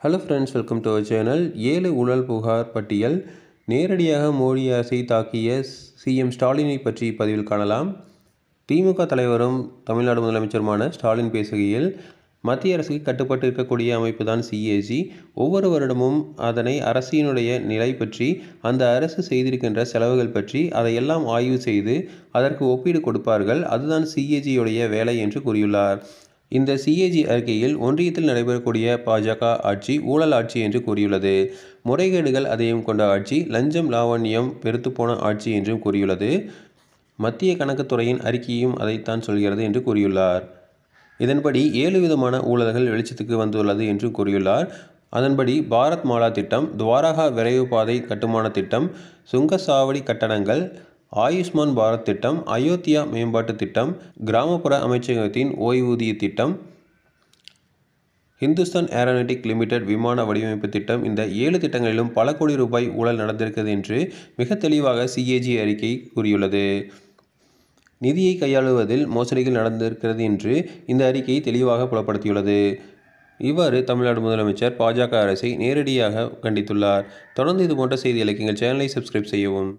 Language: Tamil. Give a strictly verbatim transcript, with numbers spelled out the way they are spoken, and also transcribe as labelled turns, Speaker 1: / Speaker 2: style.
Speaker 1: Hello friends, welcome to our channel. ஏழு ஊழல் புகார் பட்டியல். நேரடியாக மோடி அரசை தாக்கிய சிஎம் ஸ்டாலினை பற்றி பதிவில் காணலாம். திமுக தலைவரும் தமிழ்நாடு முதலமைச்சருமான ஸ்டாலின் பேசுகையில், மத்திய அரசுக்கு கட்டுப்பட்டு இருக்கக்கூடிய அமைப்பு தான் சிஏஜி. ஒவ்வொரு வருடமும் அதனை அரசினுடைய நிலை பற்றி, அந்த அரசு செய்திருக்கின்ற செலவுகள் பற்றி அதையெல்லாம் ஆய்வு செய்து அதற்கு ஒப்பீடு கொடுப்பார்கள். அதுதான் சிஏஜியுடைய வேலை என்று கூறியுள்ளார். இந்த சிஏஜி அறிக்கையில் ஒன்றியத்தில் நடைபெறக்கூடிய பாஜக ஆட்சி ஊழல் ஆட்சி என்று கூறியுள்ளது. முறைகேடுகள் அதிகம் கொண்ட ஆட்சி, லஞ்சம் லாவண்யம் பெருத்துப்போன ஆட்சி என்றும் கூறியுள்ளது. மத்திய கணக்குத்துறையின் அறிக்கையும் அதைத்தான் சொல்கிறது என்று கூறியுள்ளார். இதன்படி ஏழு விதமான ஊழல்கள் வெளிச்சத்துக்கு வந்துள்ளது என்று கூறியுள்ளார். அதன்படி பாரத் மாலா திட்டம், துவாரகா விரைவு பாதை கட்டுமான திட்டம், சுங்கசாவடி கட்டணங்கள், ஆயுஷ்மான் பாரத் திட்டம், அயோத்தியா மேம்பாட்டு திட்டம், கிராமப்புற அமைச்சகத்தின் ஓய்வூதிய திட்டம், ஹிந்துஸ்தான் ஏரோநாட்டிக் லிமிடெட் விமான வடிவமைப்பு திட்டம், இந்த ஏழு திட்டங்களிலும் பல கோடி ரூபாய் ஊழல் நடந்திருக்கிறது என்று மிக தெளிவாக சிஏஜி அறிக்கை கூறியுள்ளது. நிதியை கையாளுவதில் மோசடிகள் நடந்திருக்கிறது என்று இந்த அறிக்கை தெளிவாக புலப்படுத்தியுள்ளது. இவ்வாறு தமிழ்நாடு முதலமைச்சர் பாஜக அரசை நேரடியாக கண்டித்துள்ளார். தொடர்ந்து இதுபோன்ற செய்திகளுக்கு எங்கள் சேனலை சப்ஸ்கிரைப் செய்யவும்.